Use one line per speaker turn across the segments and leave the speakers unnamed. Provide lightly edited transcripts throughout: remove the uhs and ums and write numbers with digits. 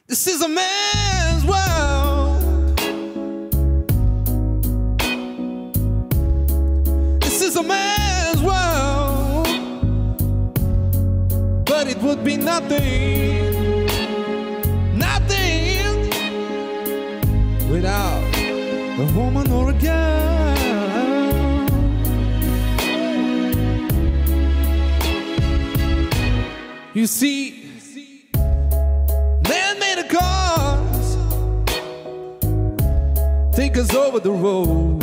This is a man's world. This is a man's world. But it would be nothing, nothing without a woman or a girl. You see, man-made cars take us over the road.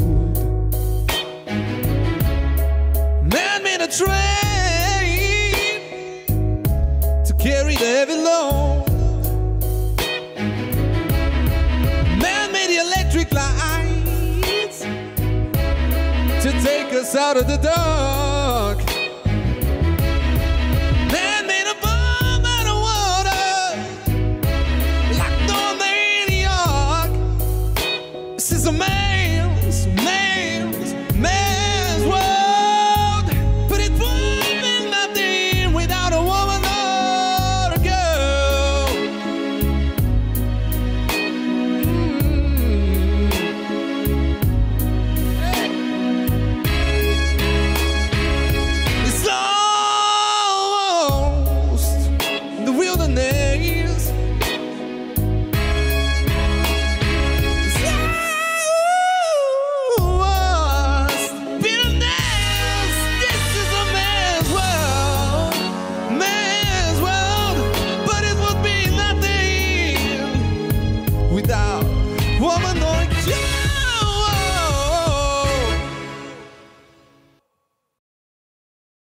Man-made a train to carry the heavy load. Man-made the electric lights to take us out of the dark.